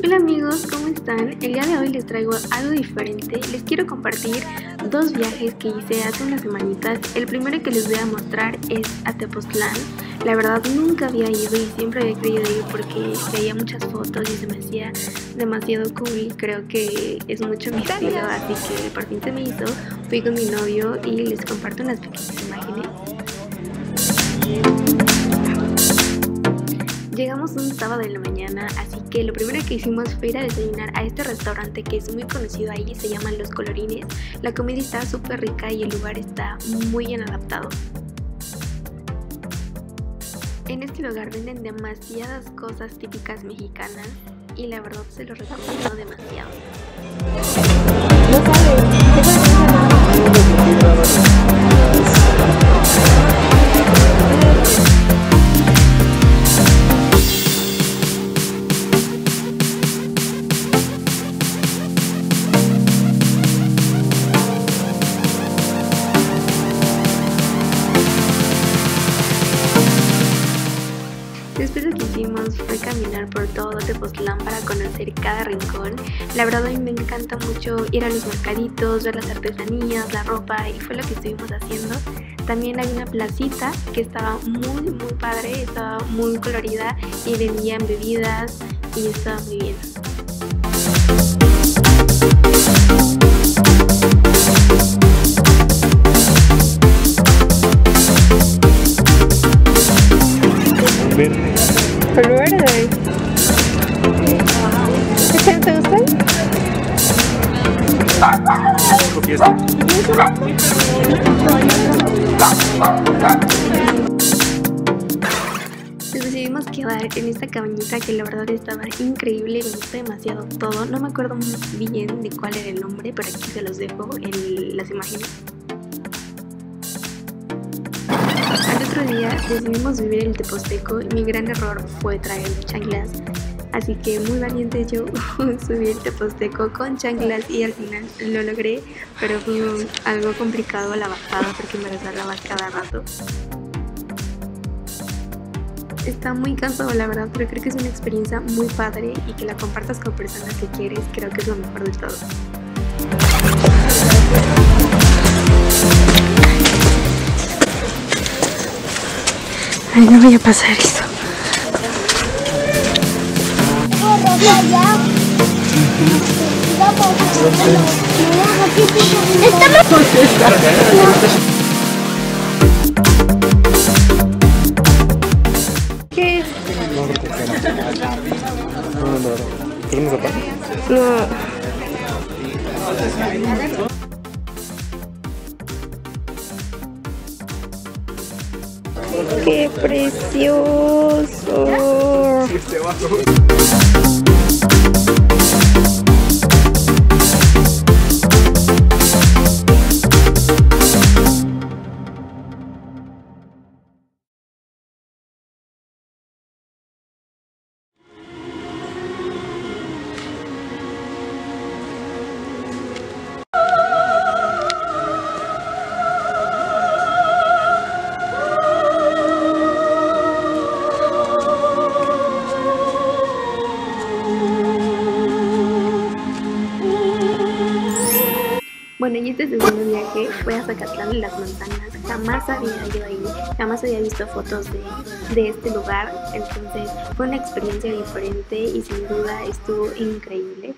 Hola amigos, ¿cómo están? El día de hoy les traigo algo diferente. Les quiero compartir dos viajes que hice hace unas semanitas. El primero que les voy a mostrar es a Tepoztlán. La verdad nunca había ido y siempre había querido ir porque veía muchas fotos y se me hacía demasiado cool. Creo que es mucho mi estilo, así que por fin se me hizo. Fui con mi novio y les comparto unas pequeñas imágenes. Llegamos un sábado en la mañana, así que lo primero que hicimos fue ir a desayunar a este restaurante que es muy conocido ahí, se llaman Los Colorines. La comida está súper rica y el lugar está muy bien adaptado. En este lugar venden demasiadas cosas típicas mexicanas y la verdad se los recomiendo demasiado. Después lo que hicimos fue caminar por todo Tepoztlán para conocer cada rincón. La verdad a mí me encanta mucho ir a los mercaditos, ver las artesanías, la ropa y fue lo que estuvimos haciendo. También hay una placita que estaba muy padre, estaba muy colorida y vendían bebidas y estaba muy bien. Color verde. ¿Qué te gusta? Nos decidimos quedar en esta cabañita que la verdad estaba increíble, me gustó demasiado todo. No me acuerdo muy bien de cuál era el nombre, pero aquí se los dejo en las imágenes. Al otro día decidimos vivir el Teposteco y mi gran error fue traer chanclas, así que muy valiente yo subí el Teposteco con chanclas y al final lo logré, pero fue algo complicado la bajada porque me resbalaba cada rato. Está muy cansado la verdad, pero creo que es una experiencia muy padre y que la compartas con personas que quieres, creo que es lo mejor de todo. Ay, no voy a pasar eso. ¿Qué es? ¿Queremos zapar? No. ¡Qué precioso! Bueno, y este segundo viaje fue a Zacatlán de las Montañas. Jamás había ido ahí, jamás había visto fotos de este lugar, entonces fue una experiencia diferente y sin duda estuvo increíble.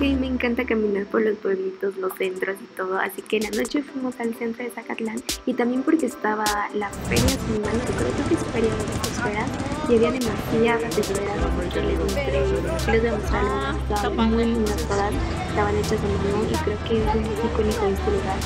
que me encanta caminar por los pueblitos, los centros y todo, así que en la noche fuimos al centro de Zacatlán y también porque estaba la feria, si mal no recuerdo, creo que es feria de las esferas y había demasiadas esferas que les mostré, les voy a mostrar algunas, estaban muy lindas todas, estaban hechas a mano y creo que es muy icónico de este lugar.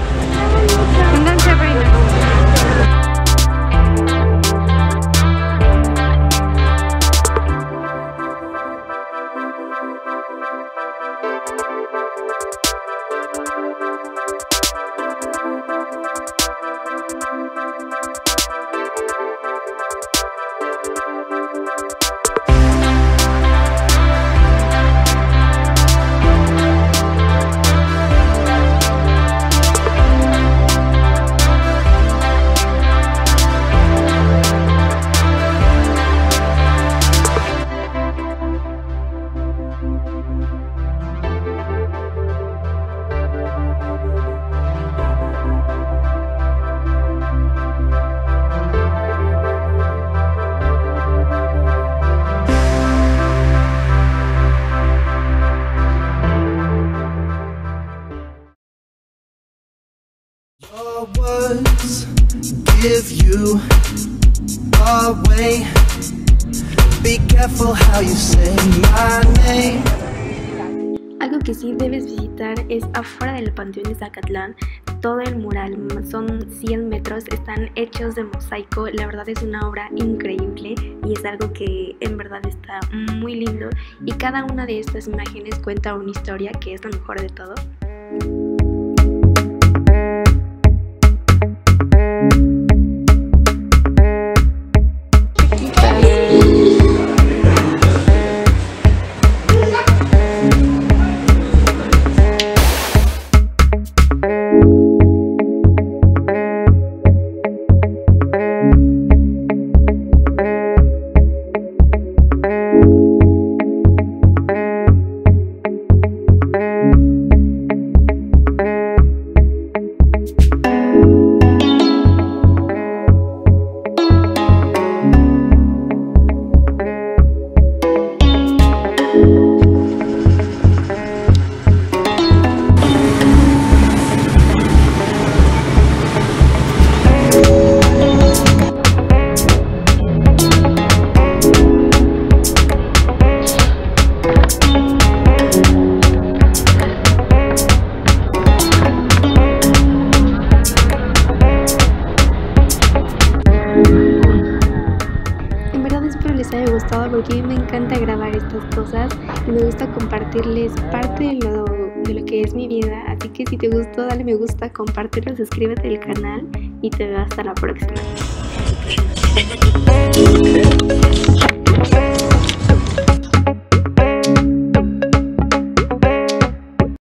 Your words give you away. Be careful how you say my name. Algo que sí debes visitar es afuera del Panteón de Zacatlán. Todo el mural, son 100 metros, están hechos de mosaico. La verdad es una obra increíble y es algo que en verdad está muy lindo. Y cada una de estas imágenes cuenta una historia, que es lo mejor de todo. Les haya gustado porque a mí me encanta grabar estas cosas y me gusta compartirles parte de lo que es mi vida, así que si te gustó dale me gusta, compártelo, suscríbete al canal y te veo hasta la próxima.